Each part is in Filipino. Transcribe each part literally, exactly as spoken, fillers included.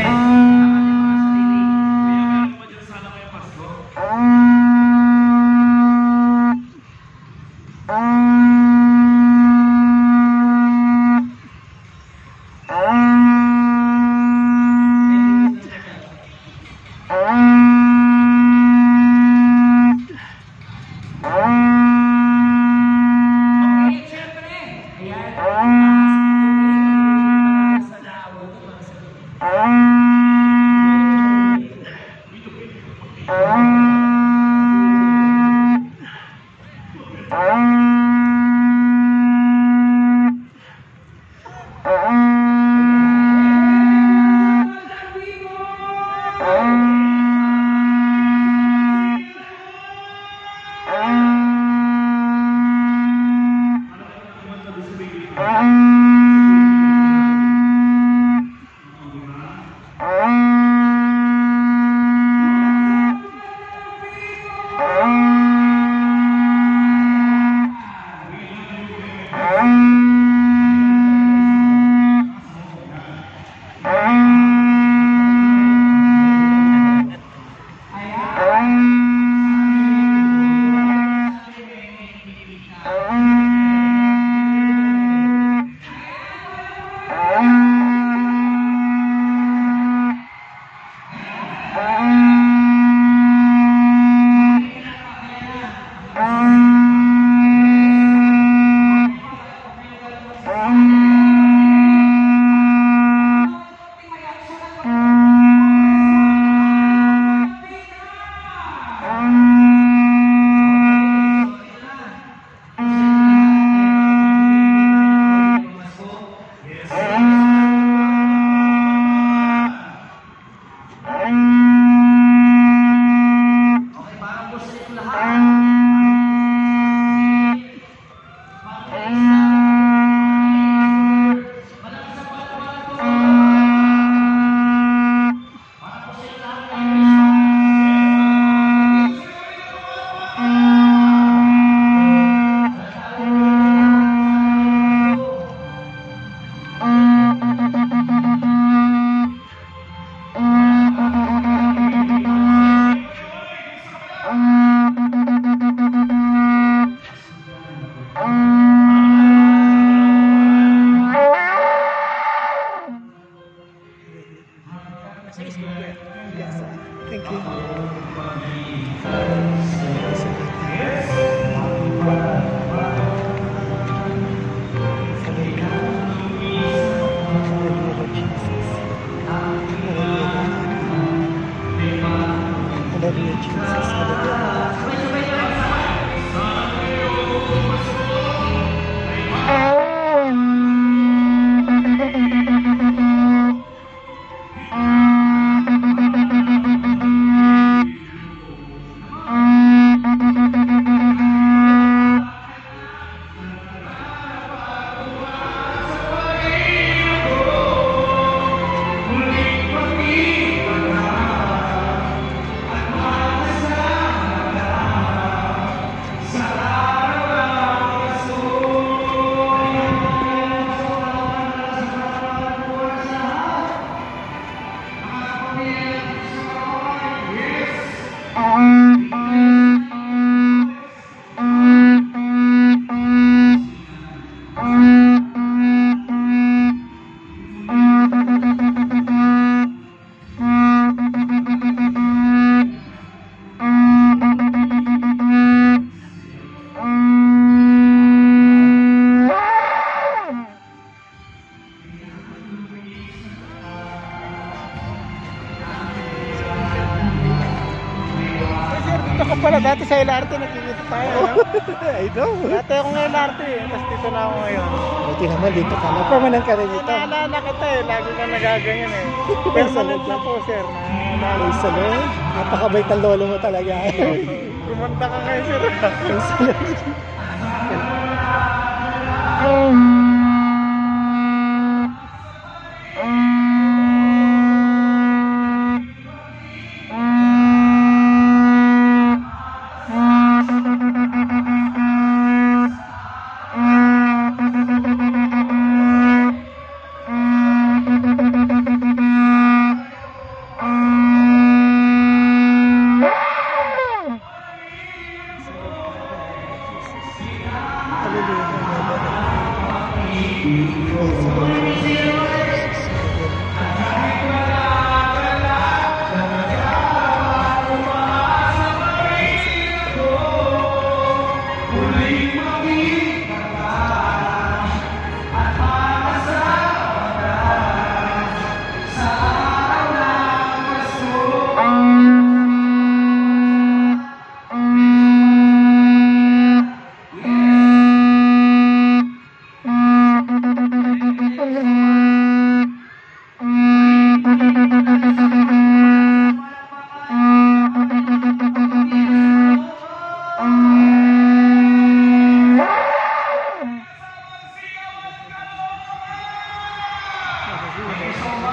Pala dati sa L R T nakikita tayo, no? I know. Dati ako ng L R T eh, tapos dito na ako ngayon. Buti naman dito ka na. Permanent ka rin dito. Naalala kita eh, lagi kang nagaganyan eh. Permanent na po sir. Ay, salon. Napakabait ang lolo mo talaga. Kumanta ka ngayon sir. Ay, salon.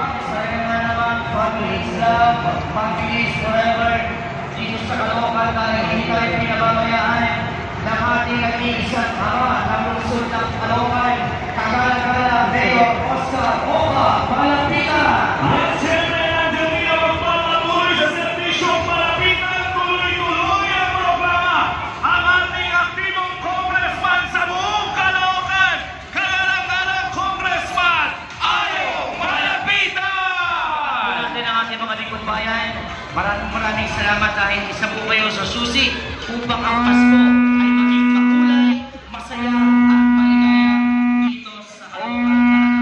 Saya nga naman, families love, families forever. Dito sa Caloocan tayo, hindi tayo pinababayaan ng ating nag-iisang ama na lungsod ng Caloocan. Kagala-gala, Mayor Oscar Oka Malapitan. At siyempre, nandiyan din ang magpapatuloy sa serbisyong Malapitan. Tuloy-tuloy ang programa. Ang ating aktibong congressman sa buong Caloocan. Kagalang-galang congressman, Ayo Malapitan! Natin ang ating mga lingkod bayan. Maraming maraming salamat dahil isa po kayo sa susi upang ang Pasko ay maging makulay, masaya at maligaya dito sa Caloocan.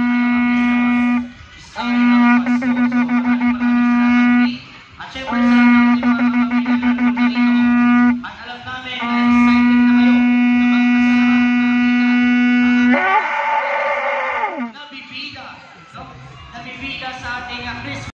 Isa kayo ng Pasko. So maraming maraming salamat. At syempre sa ating mga pamilya na dito. At alam namin na excited na kayo na magkasalamat ng nabibida. No? Nabibida sa ating Christmas.